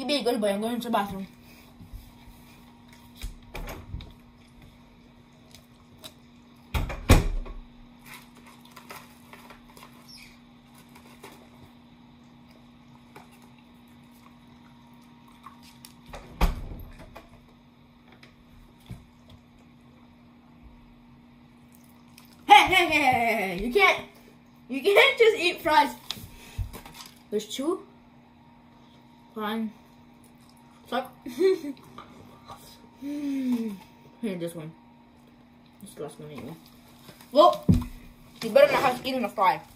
eat bagels, but I'm going to the bathroom. Hey, you can't just eat fries. There's two. Fine. Suck. Here, this one. This is the last one anyway. Well, you better not have to eat in a fry.